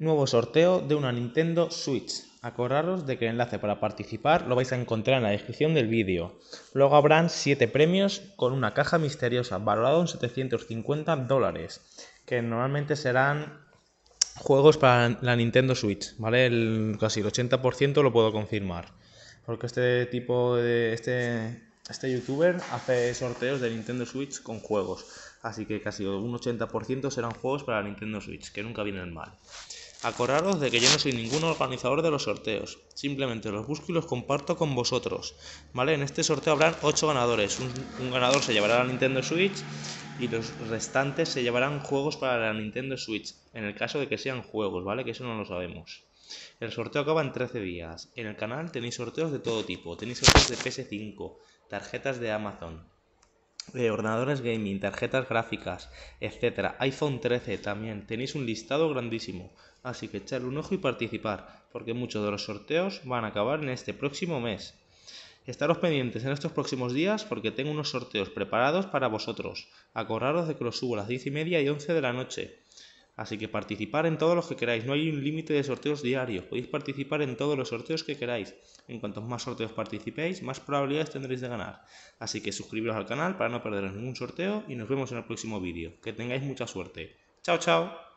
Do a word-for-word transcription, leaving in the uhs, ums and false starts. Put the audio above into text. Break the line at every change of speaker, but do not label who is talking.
Nuevo sorteo de una Nintendo Switch. Acordaros de que el enlace para participar lo vais a encontrar en la descripción del vídeo. Luego habrán siete premios con una caja misteriosa valorada en setecientos cincuenta dólares, que normalmente serán juegos para la Nintendo Switch, ¿vale? El, casi el ochenta por ciento lo puedo confirmar, porque este tipo de este este youtuber hace sorteos de Nintendo Switch con juegos, así que casi un ochenta por ciento serán juegos para la Nintendo Switch, que nunca vienen mal. Acordaros de que yo no soy ningún organizador de los sorteos, simplemente los busco y los comparto con vosotros, ¿vale? En este sorteo habrán ocho ganadores, un, un ganador se llevará la Nintendo Switch y los restantes se llevarán juegos para la Nintendo Switch, en el caso de que sean juegos, ¿vale? Que eso no lo sabemos. El sorteo acaba en trece días. En el canal tenéis sorteos de todo tipo, tenéis sorteos de P S cinco, tarjetas de Amazon, de ordenadores gaming, tarjetas gráficas, etcétera. iPhone trece también. Tenéis un listado grandísimo. Así que echarle un ojo y participar, porque muchos de los sorteos van a acabar en este próximo mes. Estaros pendientes en estos próximos días porque tengo unos sorteos preparados para vosotros. Acordaros de que los subo a las diez y media y once de la noche. Así que participar en todos los que queráis. No hay un límite de sorteos diarios. Podéis participar en todos los sorteos que queráis. En cuantos más sorteos participéis, más probabilidades tendréis de ganar. Así que suscribiros al canal para no perderos ningún sorteo y nos vemos en el próximo vídeo. Que tengáis mucha suerte. Chao, chao.